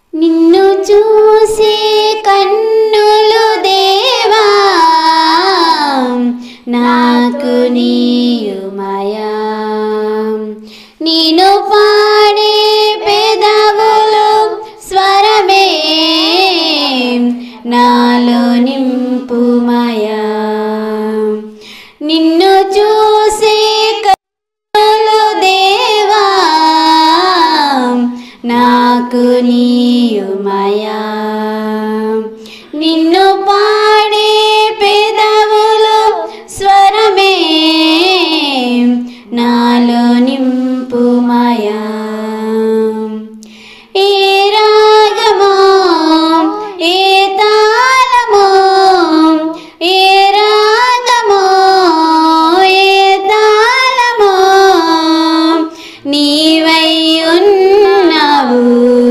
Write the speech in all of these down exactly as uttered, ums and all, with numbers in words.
నిన్ను చూసే కన్నులు దేవా నాకు నీయుమయా, నిన్ను పాడే పెదవులు స్వరమే నాలో నింపుమయా. నిన్ను చూసే కన్నులు దేవా నాకు నీయుమయా, నిన్ను పాడే పెదవులు స్వరమే నాలో నింపుమయా. ఏ రాగమో ఏ తాళమో, ఏ రాగమో ఏ తాళమో నీవై ఉన్నావు.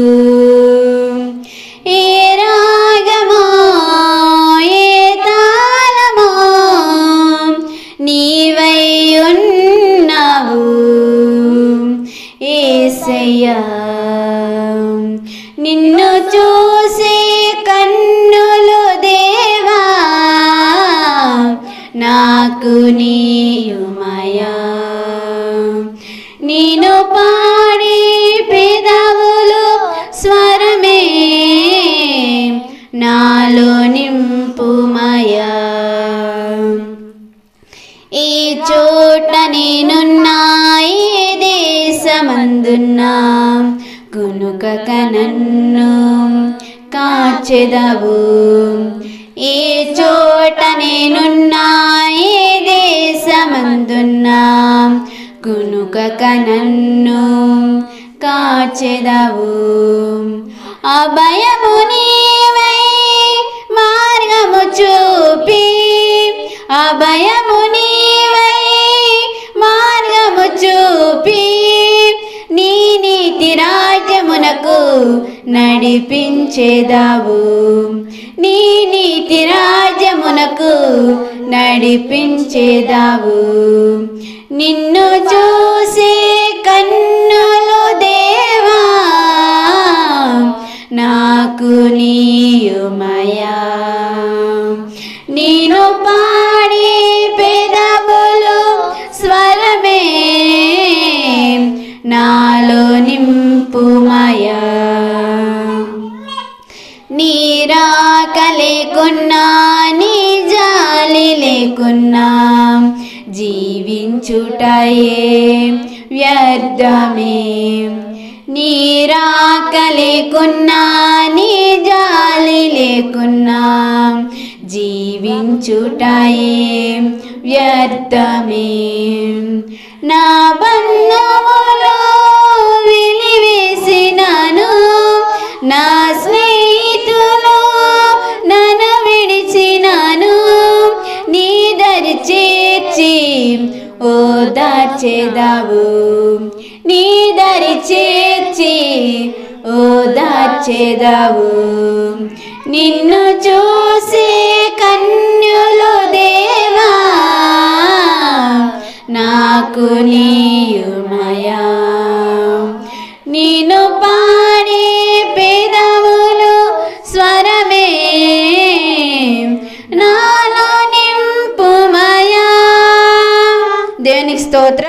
ఏ రాగమో ఏ తాళమో నీవై ఉన్నావు యేసయ్యా. నిన్ను చూసే కన్నులు దేవా నాకు నీయుమయా, నిన్ను పాడే పెదవులు స్వరమే నాలో నింపుమయా. ఈ చోట నేనున్నా ఏ దేశమందున్నా కునుకక నన్ను కాచెదవు. ఏ చోట నేనున్నా ఏ దేశమందున్నా కునుకక నన్ను కాచెదవు. అభయము నీవై మార్గము చూపి, అభయము నీవై మార్గము చూపి నీ నీతి రాజ్యమునకు నడిపించేదావు. నీ నీతి రాజ్యమునకు నడిపించేదావు. నిన్ను చూసే కన్నులు దేవా నాకు నీయుమయా, నేను పాడే పెదవులు స్వరమే నాలో నింపుమయా. నీ రాక లేకున్నా నీ జాలి లేకున్నా జీవించుటయే వ్యర్థమే. నీ రాక లేకున్నా నీ జాలి లేకున్నా జీవించుటయే వ్యర్థమే. నా బంధములో వెలివేసినాను, నా స్నేహితులు నన్ను విడిచినాను, నీ దరి చేర్చి ఓదార్చెదవు. నీ దరి చేర్చి ఓదార్చెదవు. నిన్ను చూసే కన్నులు దేవా నాకు నీయుమయా, నిన్ను పాడే పెదవులు స్వరమే నాలో నింపుమయా. దేవునికి స్తోత్రం.